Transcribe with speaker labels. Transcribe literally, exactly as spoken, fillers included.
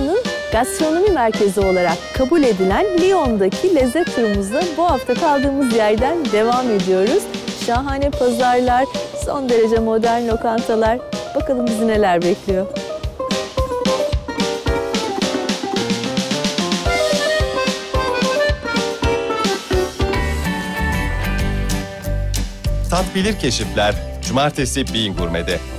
Speaker 1: Avrupa'nın gastronomi merkezi olarak kabul edilen Lyon'daki lezzet turumuzda bu hafta kaldığımız yerden devam ediyoruz. Şahane pazarlar, son derece modern lokantalar. Bakalım bizi neler bekliyor.
Speaker 2: Tat bilir keşifler, Cumartesi Bean Gurme'de.